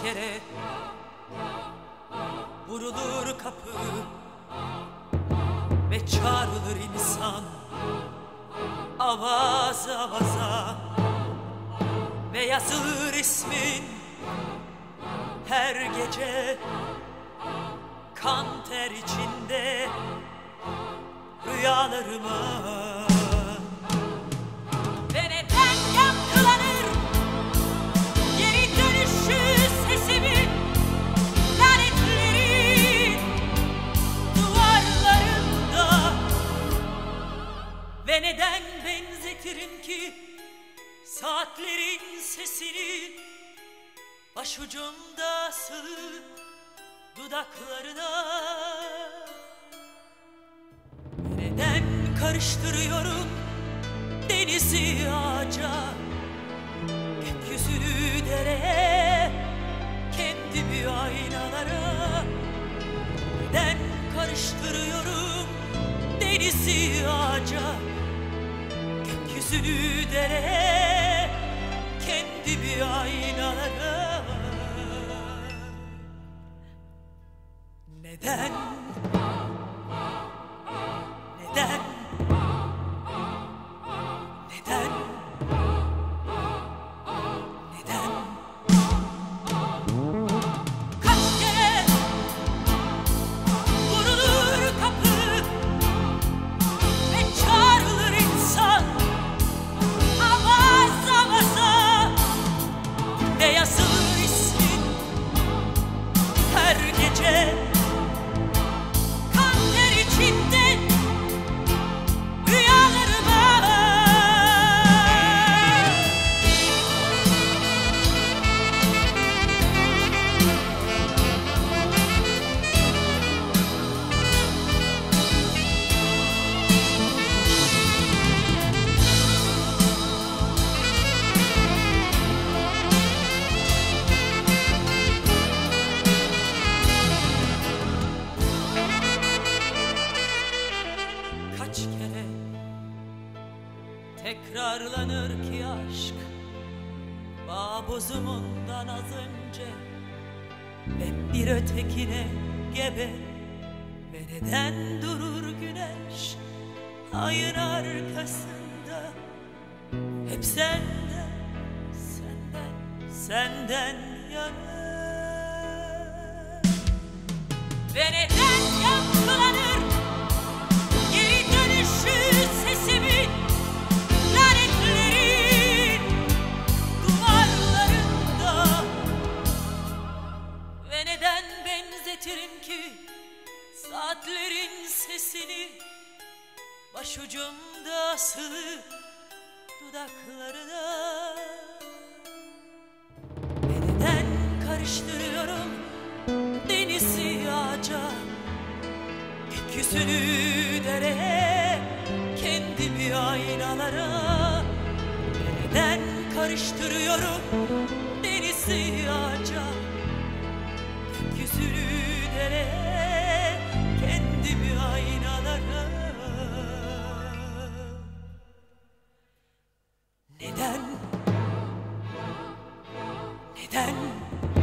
kere vurulur kapı ve çağrılır insan avaz avaza ve yazılır ismin her gece kan ter içinde rüyalarıma. Ve neden yankılanır geri dönüşü sesimin lanetlerin duvarlarında? Ve neden benzetirim ki saatlerin sesini başucumda sığ dudaklarına? Neden karıştırıyorum denizi ağaca, gökyüzünü dereye, kendimi aynalara? Neden karıştırıyorum denizi ağaca, gökyüzünü dereye, kendimi aynalara? Neden? Neden? Neden? Neden? Kaç kere vurulur kapı ve çağrılır insan avaz avaza ve yazılır ismin her gece kan ter içinde rüyalarıma. Kaç kere tekrarlanır ki aşk bağ bozumundan az önce ve bir ötekine gebe? Ve neden durur güneş ayın arkasında? Hep senden, senden, senden yana. Ve neden yankılanır geri dönüşü sesimin lanetlerin duvarlarında? Ve neden benzetirim ki saatlerin sesini başucumda sığ dudaklarına? Ve neden karıştırıyorum denizi ağaca, gökyüzünü dereye, kendimi aynalara? Ve neden karıştırıyorum denizi ağaca, gökyüzünü dereye, kendimi aynalara? Neden? Neden?